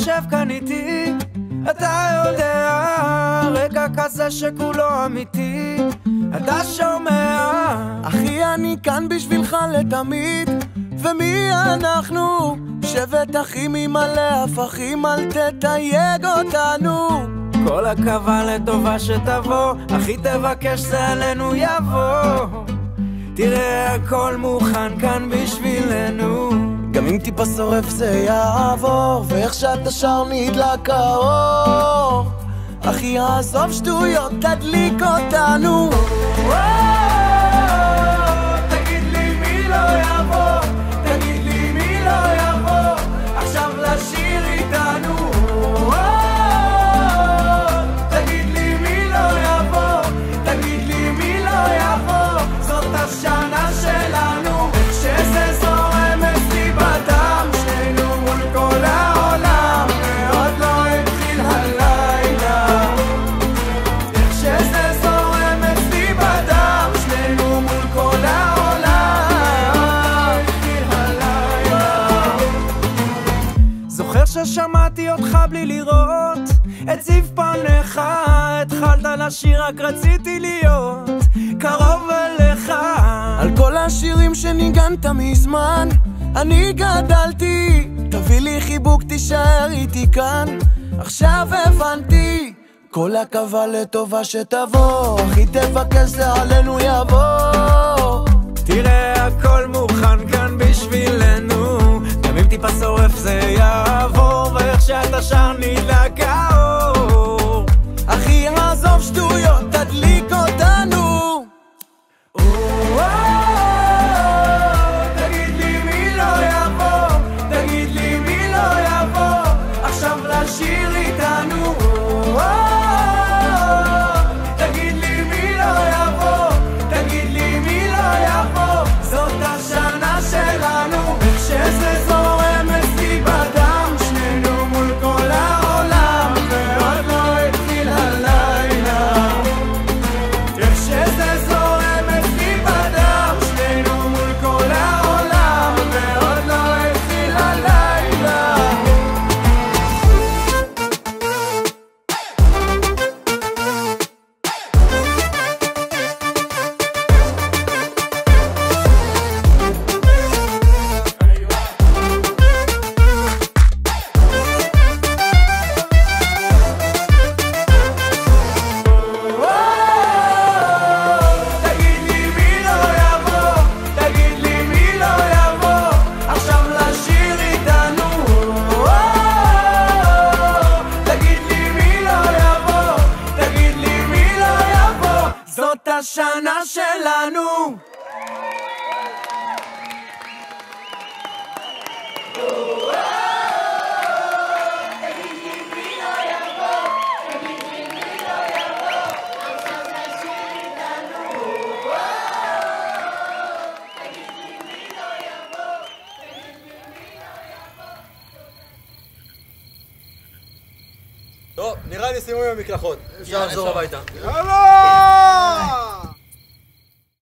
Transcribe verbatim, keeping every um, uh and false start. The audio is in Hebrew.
יושב כאן איתי, אתה יודע, רגע כזה שכולו אמיתי, אתה שומע? אחי, אני כאן בשבילך לתמיד. ומי אנחנו? שבט אחים עם מלא הפכים, אל תתייג אותנו. כל הקווה לטובה שתבוא, אחי תבקש זה עלינו יבוא. תראה הכל מוכן כאן בשבילנו, גם אם טיפה שורף זה יעבור, ואיך שאתה שר נדלק האור. אחי עזוב שטויות, תדליק אותנו. תגיד לי מי לא יבוא, תגיד לי מי לא יבוא עכשיו לשיר איתנו. תגיד לי מי לא יבוא, תגיד לי מי לא יבוא, זאת השנה שלנו, שזה זורם אצלי בדם, שנינו מול כל העולם, ועוד לא התחיל הלילה. איך שזה זורם אצלי בדם, שנינו מול כל העולם, התחיל הלילה. זוכר ששמעתי אותך בלי לראות את זיו פניך, התחלת לשיר רק רציתי להיות קרוב אליך. על כל השירים שניגנת מזמן אני גדלתי, תביא לי חיבוק תישאר איתי כאן, עכשיו הבנתי. כל הקווה לטובה שתבוא, אחי תבקש זה עלינו יבוא. תראה הכל מוכן כאן בשבילנו, גם אם טיפה שורף זה יעבור, ואיך שאתה שר נדלק האור. אחי עזוב שטויות, תדליק אותנו. תגיד לי מי לא יבוא, תגיד לי מי לא יבוא עכשיו לשיר איתנו. תגיד לי מי לא יבוא, תגיד לי מי לא יבוא, זאת השנה שלנו, שזה זורם אצלי בדם, שנינו מול כל העולם, ועוד לא התחיל הלילה. איך שזה זורם אצלי בדם, שנינו מול כל העולם, ועוד לא התחיל הלילה. תגיד לי מי לא יבוא, תגיד לי מי לא יבוא עכשיו לשיר איתנו. תגיד לי מי לא יבוא, תגיד לי מי לא יבוא, זאת השנה שלנו. טוב, נראה לי סיום עם המקלחות. אפשר לחזור הביתה. יאללה!